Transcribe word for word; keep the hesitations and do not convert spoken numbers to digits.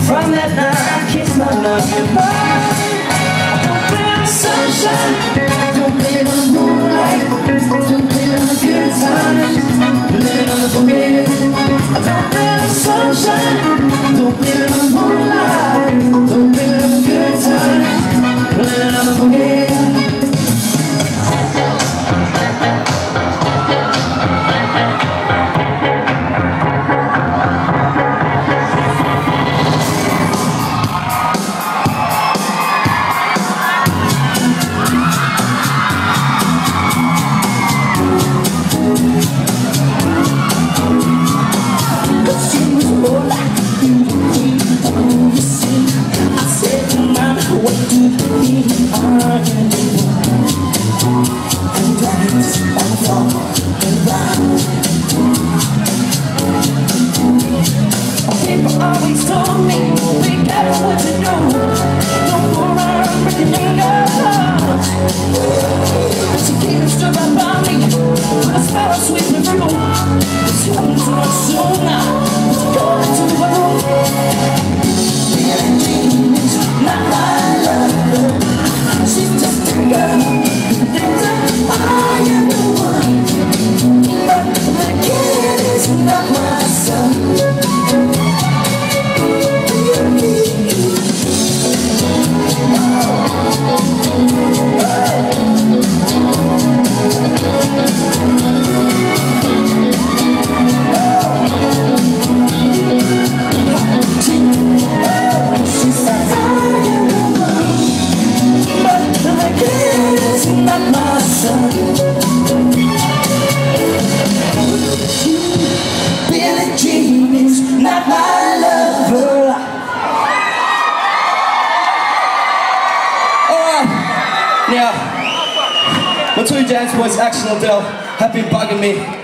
From that night I kissed my love goodbye. Don't blame the sunshine, don't blame the moonlight, don't blame the good times, blame on the boogie. Don't blame the sunshine, don't blame the moonlight, don't blame the good times, blame on the boogie. People always told me, be careful what you do. Don't go around breaking your nose. She came and stood right by me with a smell of sweet perfume. It's home to my soul now. It's going to my room. Billie Jean is not my love. She's just a girl. I am the one, but the kid is not my son. Billie Jean is not my lover. Alright, now, my two dance boys, Axel and Dell, have been bugging me